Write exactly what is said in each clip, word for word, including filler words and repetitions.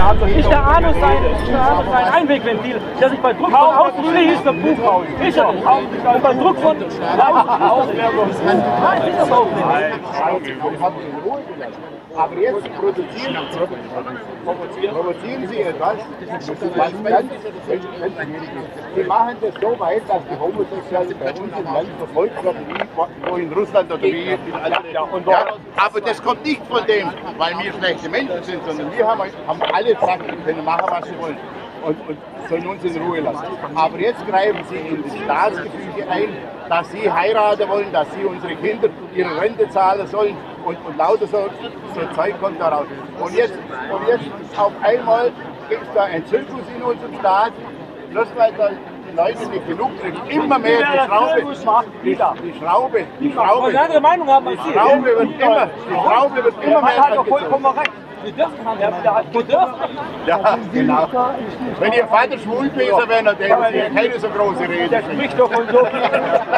Ist der Anus sein, ein Einwegventil, der sich bei Druck von außen schließt? Ist er nicht. Und bei Druck von außen. Nein, ist das auch nicht. Aber jetzt produzieren, provozieren Sie etwas, Sie machen das so weit, dass die Homosexuellen bei uns im Land verfolgt werden, wie wo in Russland oder wie in anderen. Ja, aber das kommt nicht von dem, weil wir schlechte Menschen sind, sondern wir haben, haben alle gesagt, wir können machen, was sie wollen. Und, und sollen uns in Ruhe lassen. Aber jetzt greifen Sie in das Staatsgefüge ein, dass Sie heiraten wollen, dass Sie unsere Kinder ihre Rente zahlen sollen und, und lauter so, so Zeug kommt da raus. Und jetzt, und jetzt auf einmal gibt es da einen Zirkus in unserem Staat, bloß weil da die Leute nicht genug kriegen. Immer mehr die Schraube, die, die Schraube, die Schraube, eine andere Meinung haben als die Schraube wird immer, die Schraube wird immer mehr. Er hat doch vollkommen recht. Wir dürfen haben, der hat gedürft. Ja, genau. Wenn Ihr Vater schwul gewesen wäre, dann hätten Sie keine so große Rede. Der spricht doch von so viel.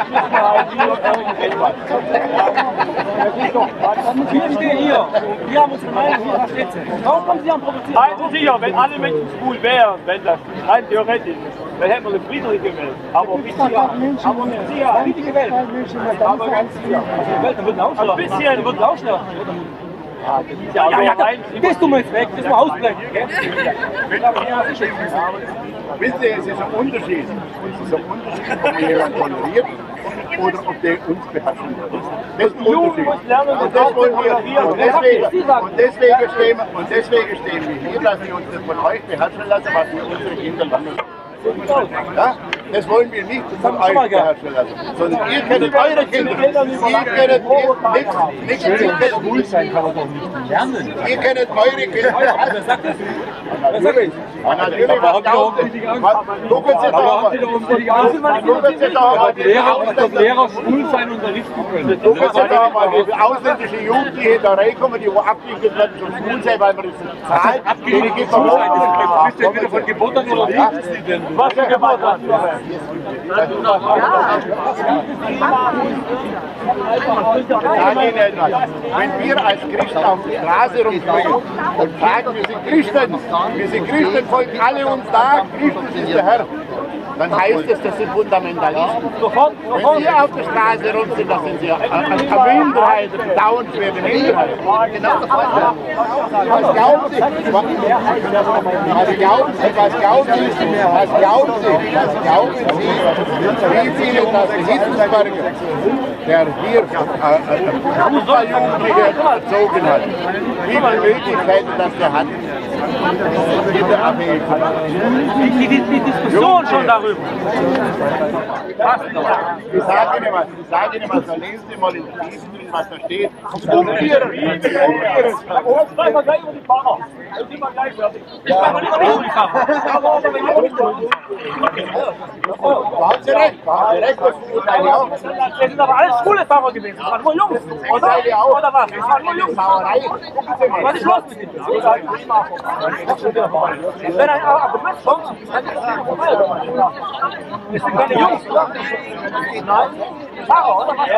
Wir stehen hier. Wir haben uns gemeint, wir verstehen. Warum kommen Sie am Provozieren? Also sicher, wenn alle Menschen schwul wären, wenn das rein theoretisch, dann hätten wir eine friedliche Welt. Aber nicht sicher. Aber nicht sicher. Friedliche Welt. Aber ganz sicher. Die Welt wird Ein bisschen wird ausschlagen. Ja, das ist ja, Ja, ja, ja, gehst du mal jetzt weg, das mal ausbrechen. Wissen Sie, es ist ein Unterschied. Es ist ein Unterschied, ob man jemanden toleriert oder ob der uns beherrschen wird. Das ist ein Unterschied. Und das wollen wir. Und deswegen, und deswegen, stehen, wir, und deswegen stehen wir hier, dass wir uns das von euch beherrschen lassen, was wir unsere Kinder lernen. Ja? Das wollen wir nicht von euch beherrschen lassen, sondern ihr kennt eure Kinder. Ihr kennt nichts, nichts, ihr kennt Schwul sein kann man doch nicht lernen. Ihr kennt eure Kinder. Natürlich. Ja, natürlich. Was glaubt ihr? Gucken Sie doch mal. Gucken Sie doch mal. Dass Lehrer schwul sein unterrichten können. Gucken Sie doch mal, wie viele ausländische Jugendliche da reinkommen, die wo abgeliefert werden zum schwul sein, weil man das zahlt. Abgeliefert sein, das ist wieder von Geburt an oder wie ist die denn? was für Geburt hat. Ich sage Ihnen etwas. Wenn wir als Christen auf die Straße rumspringen und sagen, wir sind Christen, wir sind Christen, folgen alle uns nach, Christus ist der Herr, dann heißt es, das sind Fundamentalisten. Wenn Sie auf der Straße rum sind, dann sind Sie eine Minderheit, eine bedauernswerte Minderheit. Was glauben Sie? Was glauben Sie? Was glauben Sie? Was glauben Sie? Was glauben Sie? Wie viele das Hitzelsberger, der hier Fußballjugendliche erzogen hat, wie viele Möglichkeiten das der hat, Die, die, die Diskussion schon darüber. Ich sage Ihnen was, ich sage Ihnen was, da lesen Sie mal in den Briefen drin, was da steht. Um Ihre, um Ihre. Sprechen wir gleich über die Fahrer. Dann sind wir gleich fertig. Ich kann nicht über die Fahrer. Da haben Sie recht, da haben Sie recht, das beurteile ich auch. Das sind aber alles schwule Fahrer gewesen. Das waren nur Jungs. Oder, oder was? Das waren nur Jungs. Was ist los mit denen? Wenn ein Argument kommt, dann ist es vorbei. Das sind keine Jungs. Nein. Fahrer, oder was?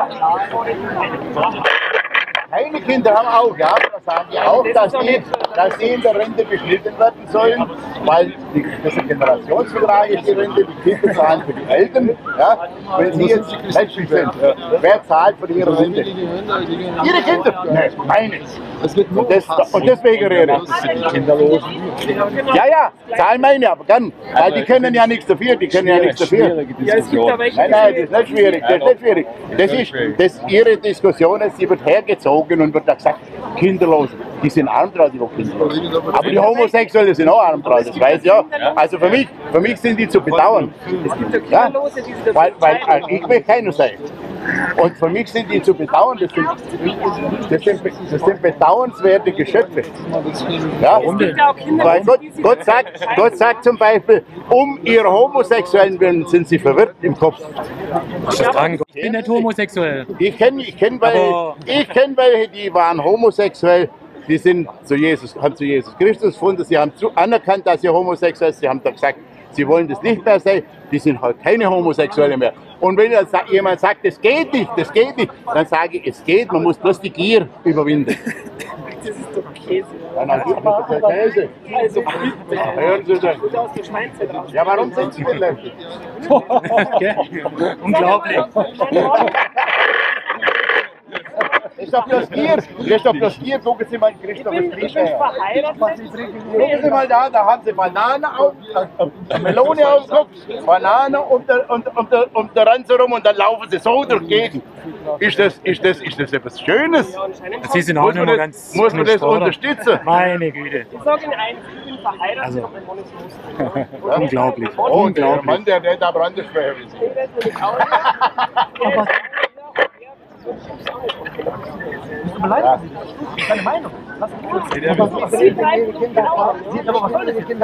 Meine Kinder haben auch, ja, da sagen die auch, dass die, dass die in der Rente beschnitten werden sollen, weil die, das ist ein Generationsvertrag ist die Rente, die Kinder zahlen für die Eltern, ja, wenn sie jetzt sechzig sind, ja, wer zahlt für ihre Rente? Ihre Kinder? Nein, meine. Und, das, und deswegen rede ich. Ja, ja, zahlen meine, aber gern, weil die können ja nichts dafür, die können ja nichts dafür. Nein, nein, das ist nicht schwierig, das ist nicht schwierig. Das ist, das, ihre Diskussion ist, sie wird hergezogen und wird da gesagt, Kinderlose, die sind arm drauf, die Kinderlose. Aber die Homosexuellen sind auch arm drauf, das weiß ich ja. Also für mich, für mich sind die zu bedauern. Ja? Weil, weil ich will keiner sein. Und für mich sind die zu bedauern, das sind, das sind, das sind bedauernswerte Geschöpfe. Ja? Weil Gott, Gott, sagt, Gott sagt zum Beispiel, um ihre Homosexuellen willen sind sie verwirrt im Kopf. Ich bin nicht homosexuell. Ich kenne ich kenn welche, ich kenn welche, die waren homosexuell, die sind zu Jesus, haben zu Jesus Christus gefunden, sie haben zu anerkannt, dass sie homosexuell sind, sie haben da gesagt, sie wollen das nicht mehr sein, die sind halt keine Homosexuelle mehr. Und wenn jemand sagt, das geht nicht, das geht nicht, dann sage ich, es geht, man muss bloß die Gier überwinden. ist doch Käse. Ja, natürlich ist das Käse. Also bitte. Hören Sie denn? Gut aus der Steinzeit raus. Ja, warum sind Sie denn lästig? Unglaublich. Ist doch bloß Gier. Ist doch bloß Gier. Gucken Sie mal, Christoph, Ich bin, was ich kriegt bin er? verheiratet. Gucken Sie mal da, da haben Sie Banane auf, äh, Melone auf dem Kopf, Banane um der, um, um der, um der Ranze rum und dann laufen Sie so durch die Gegend. Ist das, ist das, ist das etwas Schönes? Sie sind auch Muss nicht man mehr das, ganz muss man das Sportler. unterstützen? Meine Güte. Ich sage Ihnen eins, ich bin verheiratet Also. und mein Mann ist Muslim. Unglaublich. Oh, der Unglaublich. Mann, der der da Brandesperre ist. Ich weiß nämlich auch nicht. Aber Ja. Keine Meinung. Lass mich kurz. Sie bleiben genau. Aber was soll das jetzt?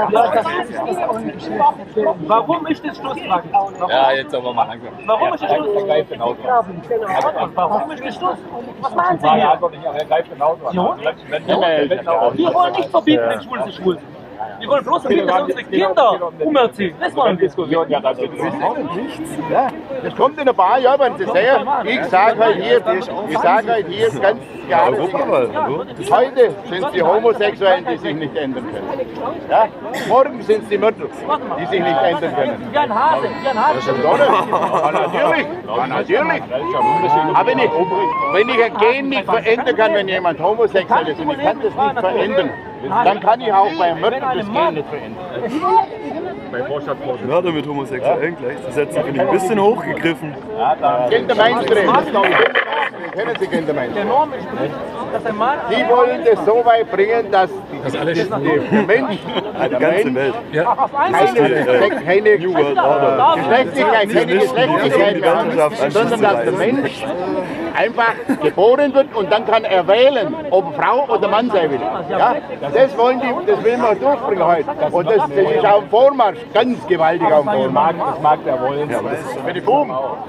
Warum ist das Schlussfrage? Ja, jetzt aber mal langsam. Warum ist das Schlussfrage? Greift genau dran. Warum ist das Schluss? Was machen Sie Ja, hier? einfach nicht, aber er greift genau dran. Ja? Wenn- wenn- wenn- Wir wollen nicht verbieten, wenn Schwul sind schwul. Wir wollen bloß verbieten, dass unsere Kinder umerziehen. Das wollen wir. Diskussion ja das Ja, das kommt in ein paar Jahren, wenn Sie sehen. Ich sage halt hier, ich sage halt hier ganz klar, heute sind es die Homosexuellen, die sich nicht ändern können. Ja? Morgen sind es die Mörder, die sich nicht ändern können. Wie ein Hase, wie ein Hase. Oder? Ja, natürlich, ja, natürlich. Aber wenn ich, wenn ich ein Gen nicht verändern kann, wenn jemand homosexuell ist und ich kann das nicht verändern, dann kann ich auch beim Mörder das Gen nicht verändern. Mörder mit Homosexuellen gleichzusetzen, finde ich ein bisschen hochgegriffen. Kinder Mainstream, kennen Sie Kinder Mainstream? Der Norm ist, dass ein Mann. Die wollen das so weit bringen, dass das alles der Mensch, Die ganze Welt. keine, keine New World Order. Geschlechtlichkeit, keine Geschlechtlichkeit mehr hat, sondern dass der Mensch einfach geboren wird und dann kann er wählen, ob Frau oder Mann sein will. Ja? Das wollen die, das will man durchbringen heute. Und das, das ist auf dem Vormarsch, ganz gewaltig auf dem Vormarsch. Das mag der wollen. Für die Buben.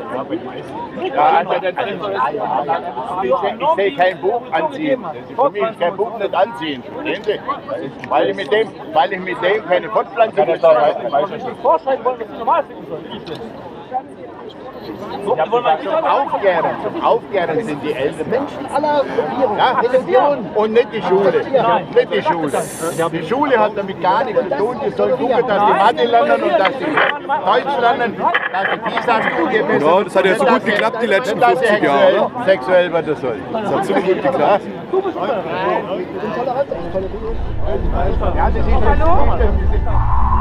Ja, also, ich, ich sehe kein Buch anziehen. Für mich ist kein Buch nicht anziehen. Verstehen Sie? Weil ich mit dem, weil ich mit dem keine Fortpflanzung betreibe. Vorschreiben wollen, was sie normal finden sollen. So, die wollen wir nicht Aufklären, aufklären sind die älteren Menschen aller ja, und nicht die Schule. Nicht die Schule. Die Schule hat damit gar nichts zu tun. Die sollen gucken, dass die Mathe lernen und dass sie Deutsch lernen, dass die PISA-Studie besser. Ja, das hat ja so gut geklappt die letzten dass sie fünfzig Jahre, sexuell, oder? sexuell werden soll. Das hat so gut geklappt. Ja, das ist